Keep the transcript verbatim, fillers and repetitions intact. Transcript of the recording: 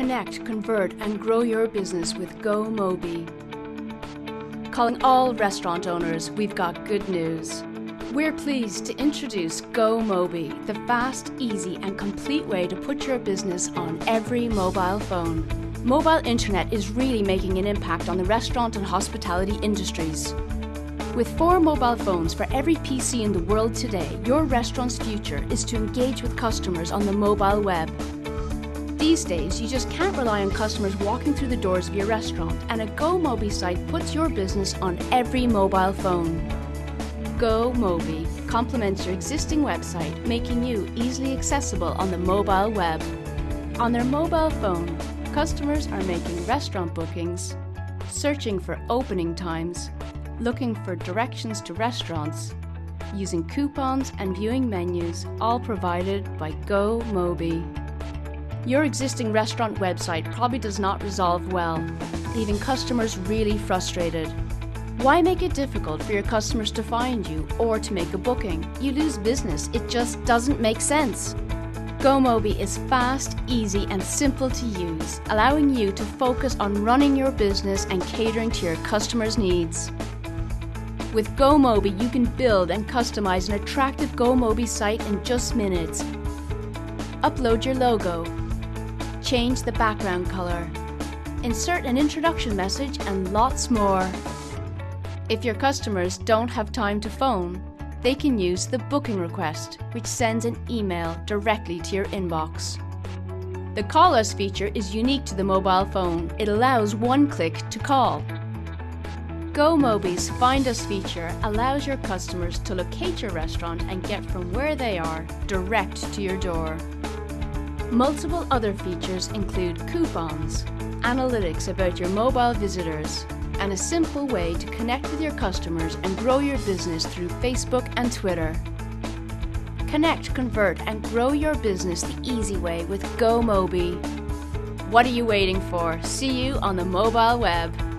Connect, convert, and grow your business with GoMobi. Calling all restaurant owners, we've got good news. We're pleased to introduce GoMobi, the fast, easy, and complete way to put your business on every mobile phone. Mobile internet is really making an impact on the restaurant and hospitality industries. With four mobile phones for every P C in the world today, your restaurant's future is to engage with customers on the mobile web. These days, you just can't rely on customers walking through the doors of your restaurant, and a GoMobi site puts your business on every mobile phone. GoMobi complements your existing website, making you easily accessible on the mobile web. On their mobile phone, customers are making restaurant bookings, searching for opening times, looking for directions to restaurants, using coupons and viewing menus, all provided by GoMobi. Your existing restaurant website probably does not resolve well, leaving customers really frustrated. Why make it difficult for your customers to find you or to make a booking? You lose business. It just doesn't make sense. GoMobi is fast, easy, and simple to use, allowing you to focus on running your business and catering to your customers' needs. With GoMobi, you can build and customize an attractive GoMobi site in just minutes. Upload your logo, change the background color, insert an introduction message, and lots more. If your customers don't have time to phone, they can use the booking request, which sends an email directly to your inbox. The Call Us feature is unique to the mobile phone. It allows one click to call. GoMobi's Find Us feature allows your customers to locate your restaurant and get from where they are direct to your door. Multiple other features include coupons, analytics about your mobile visitors, and a simple way to connect with your customers and grow your business through Facebook and Twitter. Connect, convert, and grow your business the easy way with GoMobi. What are you waiting for? See you on the mobile web.